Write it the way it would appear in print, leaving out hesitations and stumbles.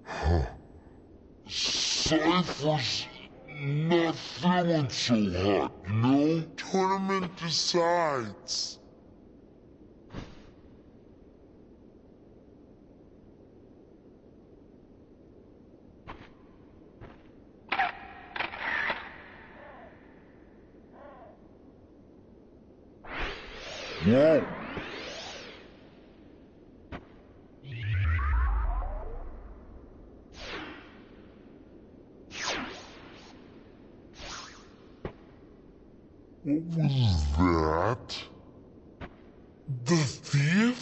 Cypher's not feeling so hot, you know? Tournament decides. Whoa. What was that? The thief?